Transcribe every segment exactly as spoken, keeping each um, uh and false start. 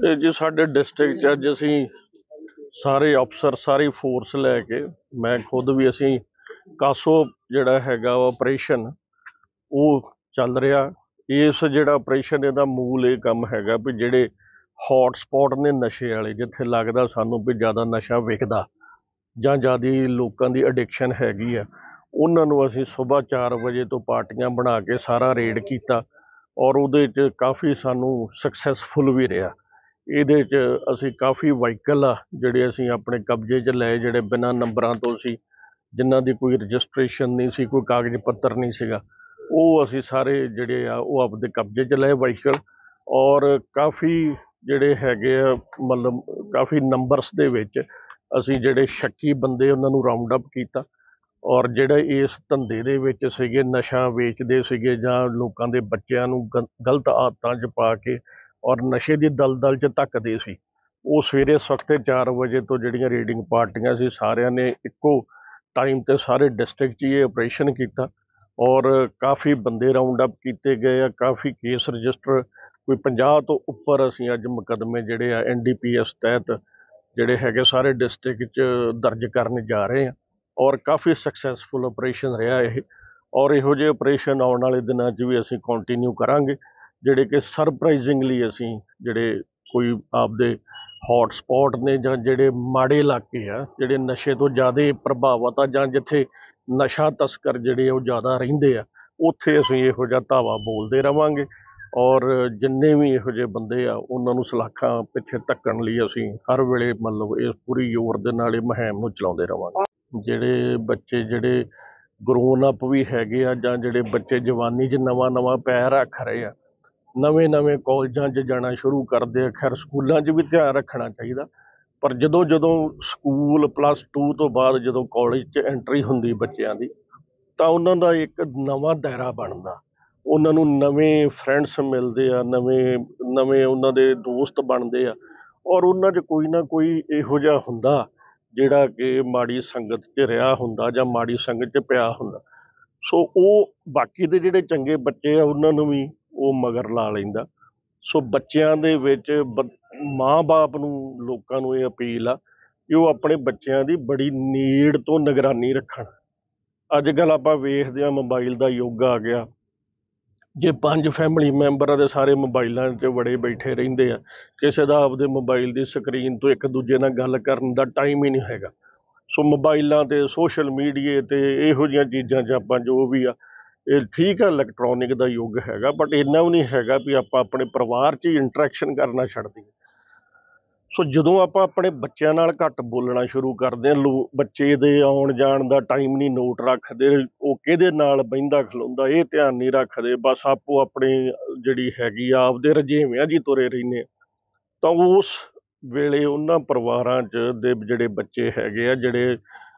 ਇਹ ਜੀ ਸਾਡੇ ਡਿਸਟ੍ਰਿਕਟ 'ਚ ਅੱਜ ਅਸੀਂ ਸਾਰੇ ਅਫਸਰ ਸਾਰੀ ਫੋਰਸ ਲੈ ਕੇ ਮੈਂ ਖੁਦ ਵੀ ਅਸੀਂ ਕਾਸੋ ਜਿਹੜਾ ਹੈਗਾ ਆਪਰੇਸ਼ਨ ਉਹ ਚੱਲ ਰਿਹਾ। ਇਸ ਜਿਹੜਾ ਆਪਰੇਸ਼ਨ ਇਹਦਾ ਮੂਲ ਇਹ ਕੰਮ ਹੈਗਾ ਵੀ ਜਿਹੜੇ ਹੌਟ ਸਪੌਟ ਨੇ ਨਸ਼ੇ ਵਾਲੇ, ਜਿੱਥੇ ਲੱਗਦਾ ਸਾਨੂੰ ਵੀ ਜ਼ਿਆਦਾ ਨਸ਼ਾ ਵਿਕਦਾ ਜਾਂ ਜ਼ਿਆਦਾ ਲੋਕਾਂ ਦੀ ਅਡਿਕਸ਼ਨ ਹੈਗੀ ਆ, ਉਹਨਾਂ ਨੂੰ ਅਸੀਂ ਸੁਬਾਹ ਚਾਰ ਵਜੇ ਤੋਂ ਪਾਰਟੀਆਂ ਬਣਾ ਕੇ ਸਾਰਾ ਰੇਡ ਕੀਤਾ ਔਰ ਉਹਦੇ 'ਚ ਕਾਫੀ ਸਾਨੂੰ ਸਕਸੈਸਫੁਲ ਵੀ ਰਿਹਾ। ਇਹਦੇ 'ਚ ਅਸੀਂ ਕਾਫੀ ਵਾਹੀਕਲ ਆ ਜਿਹੜੇ ਅਸੀਂ ਆਪਣੇ ਕਬਜ਼ੇ 'ਚ ਲਏ, ਜਿਹੜੇ ਬਿਨਾਂ ਨੰਬਰਾਂ ਤੋਂ ਸੀ, ਜਿਨ੍ਹਾਂ ਦੀ ਕੋਈ ਰਜਿਸਟ੍ਰੇਸ਼ਨ ਨਹੀਂ ਸੀ, ਕੋਈ ਕਾਗਜ਼ ਪੱਤਰ ਨਹੀਂ ਸੀਗਾ, ਉਹ ਅਸੀਂ ਸਾਰੇ ਜਿਹੜੇ ਆ ਉਹ ਆਪਦੇ ਕਬਜ਼ੇ 'ਚ ਲਏ ਵਾਹੀਕਲ। ਔਰ ਕਾਫੀ ਜਿਹੜੇ ਹੈਗੇ ਆ ਮਤਲਬ ਕਾਫੀ ਨੰਬਰਸ ਦੇ ਵਿੱਚ ਅਸੀਂ ਜਿਹੜੇ ਸ਼ੱਕੀ ਬੰਦੇ ਉਹਨਾਂ ਨੂੰ ਰਾਉਂਡ ਅਪ ਕੀਤਾ ਔਰ ਜਿਹੜੇ ਇਸ ਧੰਦੇ ਦੇ ਵਿੱਚ ਸੀਗੇ, ਨਸ਼ਾ ਵੇਚਦੇ ਸੀਗੇ ਜਾਂ ਲੋਕਾਂ ਦੇ ਬੱਚਿਆਂ ਨੂੰ ਗ ਗਲਤ ਆਦਤਾਂ 'ਚ ਪਾ ਕੇ ਔਰ ਨਸ਼ੇ ਦੀ ਦਲਦਲ 'ਚ ਧੱਕਦੇ ਸੀ, ਉਹ ਸਵੇਰੇ ਸਵਖਤੇ ਚਾਰ ਵਜੇ ਤੋਂ ਜਿਹੜੀਆਂ ਰੇਡਿੰਗ ਪਾਰਟੀਆਂ ਸੀ ਸਾਰਿਆਂ ਨੇ ਇੱਕੋ ਟਾਈਮ 'ਤੇ ਸਾਰੇ ਡਿਸਟ੍ਰਿਕਟ 'ਚ ਇਹ ਆਪਰੇਸ਼ਨ ਕੀਤਾ ਔਰ ਕਾਫੀ ਬੰਦੇ ਰਾਉਂਡ ਅਪ ਕੀਤੇ ਗਏ ਆ। ਕਾਫੀ ਕੇਸ ਰਜਿਸਟਰ, ਕੋਈ ਪੰਜਾਹ ਤੋਂ ਉੱਪਰ ਅਸੀਂ ਅੱਜ ਮੁਕੱਦਮੇ ਜਿਹੜੇ ਆ ਐਨ ਡੀ ਪੀ ਐਸ ਤਹਿਤ ਜਿਹੜੇ ਹੈਗੇ ਸਾਰੇ ਡਿਸਟ੍ਰਿਕਟ 'ਚ ਦਰਜ ਕਰਨ ਜਾ ਰਹੇ ਆ ਔਰ ਕਾਫੀ ਸਕਸੈਸਫੁਲ ਆਪਰੇਸ਼ਨ ਰਿਹਾ ਇਹ। ਔਰ ਇਹੋ ਜਿਹੇ ਆਪਰੇਸ਼ਨ ਆਉਣ ਵਾਲੇ ਦਿਨਾਂ 'ਚ ਵੀ ਅਸੀਂ ਕੰਟੀਨਿਊ ਕਰਾਂਗੇ, ਜਿਹੜੇ ਕਿ ਸਰਪ੍ਰਾਈਜ਼ਿੰਗਲੀ ਅਸੀਂ ਜਿਹੜੇ ਕੋਈ ਆਪਦੇ ਹੌਟ ਸਪੌਟ ਨੇ ਜਾਂ ਜਿਹੜੇ ਮਾੜੇ ਇਲਾਕੇ ਆ, ਜਿਹੜੇ ਨਸ਼ੇ ਤੋਂ ਜ਼ਿਆਦਾ ਪ੍ਰਭਾਵਿਤ ਆ ਜਾਂ ਜਿੱਥੇ ਨਸ਼ਾ ਤਸਕਰ ਜਿਹੜੇ ਉਹ ਜ਼ਿਆਦਾ ਰਹਿੰਦੇ ਆ, ਉੱਥੇ ਅਸੀਂ ਇਹੋ ਜਿਹਾ ਧਾਵਾ ਬੋਲਦੇ ਰਵਾਂਗੇ ਔਰ ਜਿੰਨੇ ਵੀ ਇਹੋ ਜਿਹੇ ਬੰਦੇ ਆ ਉਹਨਾਂ ਨੂੰ ਸਲਾਖਾਂ ਪਿੱਛੇ ਧੱਕਣ ਲਈ ਅਸੀਂ ਹਰ ਵੇਲੇ ਮਤਲਬ ਇਸ ਪੂਰੀ ਜ਼ੋਰ ਦੇ ਨਾਲ ਇਹ ਮੁਹਿੰਮ ਨੂੰ ਚਲਾਉਂਦੇ ਰਵਾਂਗੇ। ਜਿਹੜੇ ਬੱਚੇ ਜਿਹੜੇ ਗਰੋਨ ਅਪ ਵੀ ਹੈਗੇ ਆ ਜਾਂ ਜਿਹੜੇ ਬੱਚੇ ਜਵਾਨੀ 'ਚ ਨਵਾਂ ਨਵਾਂ ਪੈਰ ਰੱਖ ਰਹੇ ਆ, ਨਵੇਂ ਨਵੇਂ ਕਾਲਜਾਂ 'ਚ ਜਾਣਾ ਸ਼ੁਰੂ ਕਰਦੇ ਆ, ਖੈਰ ਸਕੂਲਾਂ 'ਚ ਵੀ ਧਿਆਨ ਰੱਖਣਾ ਚਾਹੀਦਾ, ਪਰ ਜਦੋਂ ਜਦੋਂ ਸਕੂਲ ਪਲੱਸ ਟੂ ਤੋਂ ਬਾਅਦ ਜਦੋਂ ਕਾਲਜ 'ਚ ਐਂਟਰੀ ਹੁੰਦੀ ਬੱਚਿਆਂ ਦੀ, ਤਾਂ ਉਹਨਾਂ ਦਾ ਇੱਕ ਨਵਾਂ ਦਾਇਰਾ ਬਣਦਾ, ਉਹਨਾਂ ਨੂੰ ਨਵੇਂ ਫਰੈਂਡਸ ਮਿਲਦੇ ਆ, ਨਵੇਂ ਨਵੇਂ ਉਹਨਾਂ ਦੇ ਦੋਸਤ ਬਣਦੇ ਆ ਔਰ ਉਹਨਾਂ 'ਚ ਕੋਈ ਨਾ ਕੋਈ ਇਹੋ ਜਿਹਾ ਹੁੰਦਾ ਜਿਹੜਾ ਕਿ ਮਾੜੀ ਸੰਗਤ 'ਚ ਰਿਹਾ ਹੁੰਦਾ ਜਾਂ ਮਾੜੀ ਸੰਗਤ 'ਚ ਪਿਆ ਹੁੰਦਾ। ਸੋ ਉਹ ਬਾਕੀ ਦੇ ਜਿਹੜੇ ਚੰਗੇ ਬੱਚੇ ਆ ਉਹਨਾਂ ਨੂੰ ਵੀ ਉਹ ਮਗਰ ਲਾ ਲੈਂਦਾ। ਸੋ ਬੱਚਿਆਂ ਦੇ ਵਿੱਚ ਬ ਮਾਂ ਬਾਪ ਨੂੰ ਲੋਕਾਂ ਨੂੰ ਇਹ ਅਪੀਲ ਆ ਕਿ ਉਹ ਆਪਣੇ ਬੱਚਿਆਂ ਦੀ ਬੜੀ ਨੀਡ ਤੋਂ ਨਿਗਰਾਨੀ ਰੱਖਣ। ਅੱਜ ਕੱਲ੍ਹ ਆਪਾਂ ਵੇਖਦੇ ਹਾਂ ਮੋਬਾਈਲ ਦਾ ਯੁੱਗ ਆ ਗਿਆ, ਜੇ ਪੰਜ ਫੈਮਿਲੀ ਮੈਂਬਰ ਆ ਤੇ ਸਾਰੇ ਮੋਬਾਈਲਾਂ 'ਤੇ ਵੜੇ ਬੈਠੇ ਰਹਿੰਦੇ ਆ, ਕਿਸੇ ਦਾ ਆਪਦੇ ਮੋਬਾਈਲ ਦੀ ਸਕਰੀਨ ਤੋਂ ਇੱਕ ਦੂਜੇ ਨਾਲ ਗੱਲ ਕਰਨ ਦਾ ਟਾਈਮ ਹੀ ਨਹੀਂ ਹੈਗਾ। ਸੋ ਮੋਬਾਈਲਾਂ 'ਤੇ ਸੋਸ਼ਲ ਮੀਡੀਏ 'ਤੇ ਇਹੋ ਜਿਹੀਆਂ ਚੀਜ਼ਾਂ 'ਚ ਆਪਾਂ ਜੋ ਵੀ ਆ, ਇਹ ਠੀਕ ਆ ਇਲੈਕਟ੍ਰੋਨਿਕ ਦਾ ਯੁੱਗ ਹੈਗਾ, ਬਟ ਇੰਨਾ ਵੀ ਨਹੀਂ ਹੈਗਾ ਵੀ ਆਪਾਂ ਆਪਣੇ ਪਰਿਵਾਰ 'ਚ ਹੀ ਇੰਟਰੈਕਸ਼ਨ ਕਰਨਾ ਛੱਡ ਦਈਏ। ਸੋ ਜਦੋਂ ਆਪਾਂ ਆਪਣੇ ਬੱਚਿਆਂ ਨਾਲ ਘੱਟ ਬੋਲਣਾ ਸ਼ੁਰੂ ਕਰਦੇ ਹਾਂ, ਲੋ ਬੱਚੇ ਦੇ ਆਉਣ ਜਾਣ ਦਾ ਟਾਈਮ ਨਹੀਂ ਨੋਟ ਰੱਖਦੇ, ਉਹ ਕਿਹਦੇ ਨਾਲ ਬਹਿੰਦਾ ਖਲੋਂਦਾ ਇਹ ਧਿਆਨ ਨਹੀਂ ਰੱਖਦੇ, ਬਸ ਆਪੋ ਆਪਣੀ ਜਿਹੜੀ ਹੈਗੀ ਆ ਆਪਦੇ ਰੁਝੇਵਿਆਂ 'ਚ ਹੀ ਤੁਰੇ ਰਹਿੰਦੇ, ਤਾਂ ਉਸ ਵੇਲੇ ਉਹਨਾਂ ਪਰਿਵਾਰਾਂ 'ਚ ਦੇ ਜਿਹੜੇ ਬੱਚੇ ਹੈਗੇ ਆ ਜਿਹੜੇ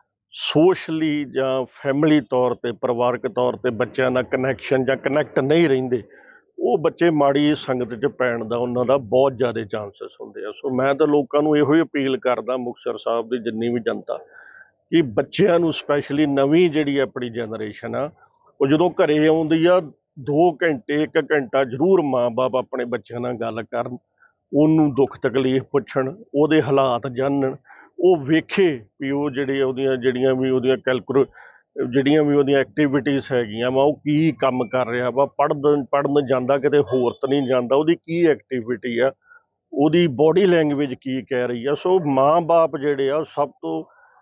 ਸੋਸ਼ਲੀ ਜਾਂ ਫੈਮਿਲੀ ਤੌਰ 'ਤੇ ਪਰਿਵਾਰਕ ਤੌਰ 'ਤੇ ਬੱਚਿਆਂ ਨਾਲ ਕਨੈਕਸ਼ਨ ਜਾਂ ਕਨੈਕਟ ਨਹੀਂ ਰਹਿੰਦੇ, ਉਹ ਬੱਚੇ ਮਾੜੀ ਸੰਗਤ 'ਚ ਪੈਣ ਦਾ ਉਹਨਾਂ ਦਾ ਬਹੁਤ ਜ਼ਿਆਦਾ ਚਾਂਸਸ ਹੁੰਦੇ ਆ। ਸੋ ਮੈਂ ਤਾਂ ਲੋਕਾਂ ਨੂੰ ਇਹੋ ਹੀ ਅਪੀਲ ਕਰਦਾ, ਮੁਕਤਸਰ ਸਾਹਿਬ ਦੀ ਜਿੰਨੀ ਵੀ ਜਨਤਾ, ਕਿ ਬੱਚਿਆਂ ਨੂੰ ਸਪੈਸ਼ਲੀ ਨਵੀਂ ਜਿਹੜੀ ਆਪਣੀ ਜਨਰੇਸ਼ਨ ਆ, ਉਹ ਜਦੋਂ ਘਰੇ ਆਉਂਦੀ ਆ ਦੋ ਘੰਟੇ ਇੱਕ ਘੰਟਾ ਜ਼ਰੂਰ ਮਾਂ ਬਾਪ ਆਪਣੇ ਬੱਚਿਆਂ ਨਾਲ ਗੱਲ ਕਰਨ, ਉਹਨੂੰ ਦੁੱਖ ਤਕਲੀਫ ਪੁੱਛਣ, ਉਹਦੇ ਹਾਲਾਤ ਜਾਣਨ, ਉਹ ਵੇਖੇ ਵੀ ਉਹ ਜਿਹੜੇ ਉਹਦੀਆਂ ਜਿਹੜੀਆਂ ਵੀ ਉਹਦੀਆਂ ਕੈਲਕੂਲ ਜਿਹੜੀਆਂ ਵੀ ਉਹਦੀਆਂ ਐਕਟੀਵਿਟੀਜ਼ ਹੈਗੀਆਂ ਵਾ, ਉਹ ਕੀ ਕੰਮ ਕਰ ਰਿਹਾ ਵਾ, ਪੜ੍ਹਨ ਪੜ੍ਹਨ ਜਾਂਦਾ ਕਿਤੇ ਹੋਰ ਤਾਂ ਨਹੀਂ ਜਾਂਦਾ, ਉਹਦੀ ਕੀ ਐਕਟੀਵਿਟੀ ਆ, ਉਹਦੀ ਬੋਡੀ ਲੈਂਗੁਏਜ ਕੀ ਕਹਿ ਰਹੀ ਆ। ਸੋ ਮਾਂ ਬਾਪ ਜਿਹੜੇ ਆ ਸਭ ਤੋਂ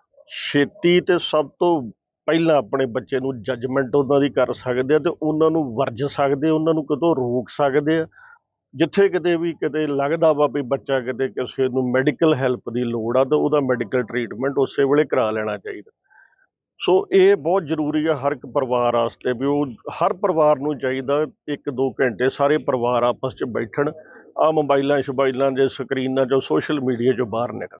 ਛੇਤੀ ਅਤੇ ਸਭ ਤੋਂ ਪਹਿਲਾਂ ਆਪਣੇ ਬੱਚੇ ਨੂੰ ਜੱਜਮੈਂਟ ਉਹਨਾਂ ਦੀ ਕਰ ਸਕਦੇ ਆ ਅਤੇ ਉਹਨਾਂ ਨੂੰ ਵਰਜ ਸਕਦੇ, ਉਹਨਾਂ ਨੂੰ ਕਿਤੋਂ ਰੋਕ ਸਕਦੇ ਆ। ਜਿੱਥੇ ਕਿਤੇ ਵੀ ਕਿਤੇ ਲੱਗਦਾ ਵਾ ਵੀ ਬੱਚਾ ਕਿਤੇ ਕਿਸੇ ਨੂੰ ਮੈਡੀਕਲ ਹੈਲਪ ਦੀ ਲੋੜ ਆ ਤਾਂ ਉਹਦਾ ਮੈਡੀਕਲ ਟਰੀਟਮੈਂਟ ਉਸੇ ਵੇਲੇ ਕਰਾ ਲੈਣਾ ਚਾਹੀਦਾ। ਸੋ ਇਹ ਬਹੁਤ ਜ਼ਰੂਰੀ ਆ ਹਰ ਇੱਕ ਪਰਿਵਾਰ ਵਾਸਤੇ ਵੀ ਉਹ ਹਰ ਪਰਿਵਾਰ ਨੂੰ ਚਾਹੀਦਾ ਇੱਕ ਦੋ ਘੰਟੇ ਸਾਰੇ ਪਰਿਵਾਰ ਆਪਸ 'ਚ ਬੈਠਣ, ਆਹ ਮੋਬਾਈਲਾਂ ਸ਼ਬਾਈਲਾਂ ਦੇ ਸਕਰੀਨਾਂ 'ਚੋਂ ਸੋਸ਼ਲ ਮੀਡੀਆ 'ਚੋਂ ਬਾਹਰ ਨਿਕਲ।